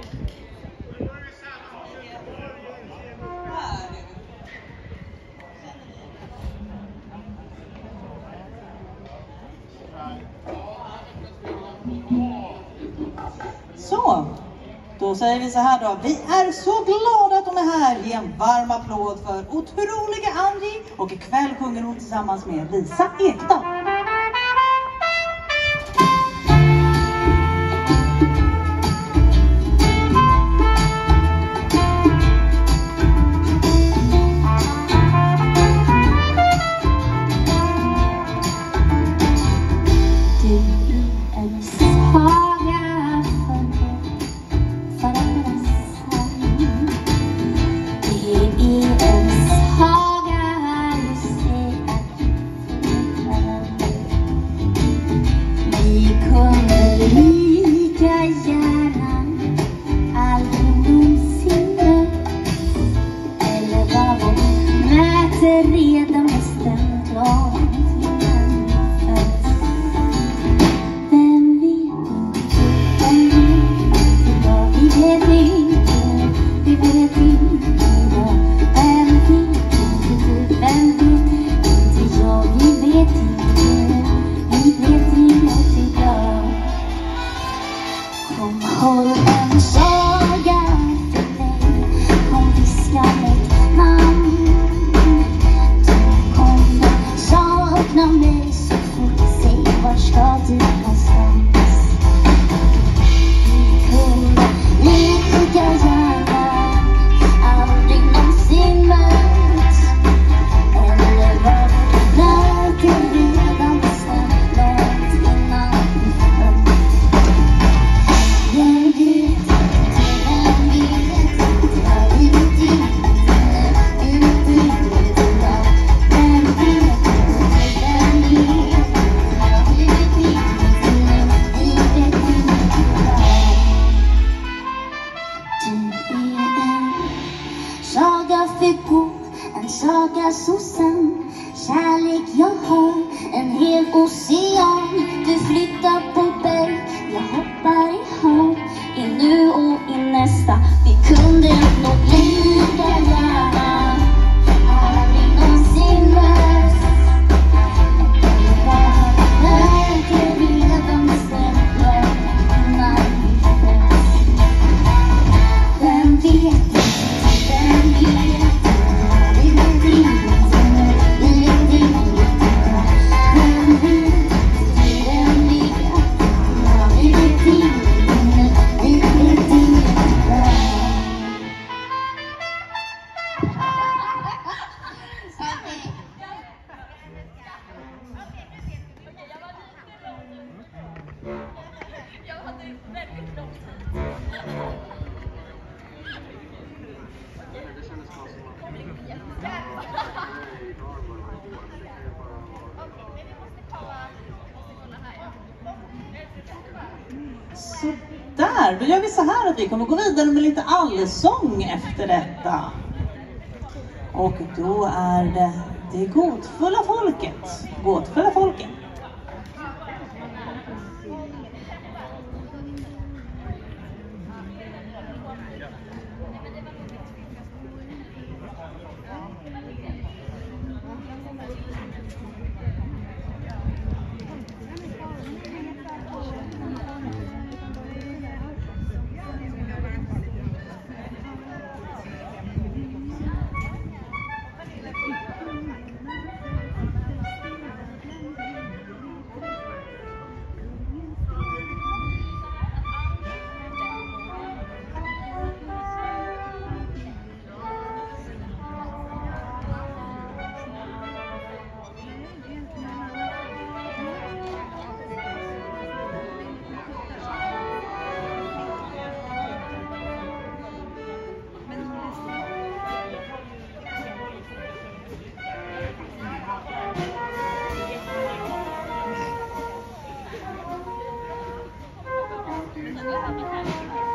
Så, då säger vi så här då. Vi är så glada att de är här. Ge en varm applåd för otroliga Angie. Och ikväll sjunger hon tillsammans med Lisa Ekdahl. En saga så sann, kärlek jag har, en hel ocean. Du flyttar på berg, jag hoppar i hav. I nu och i nästa, vi kunde nog lika gärna. Aldrig någonsin möts. Märker redan stämmer när vi föds. Vem vet, vem vet. Så där, då gör vi så här att vi kommer gå vidare med lite allsång efter detta. Och då är det gåtfulla folket. Gåtfulla folket. Thank you.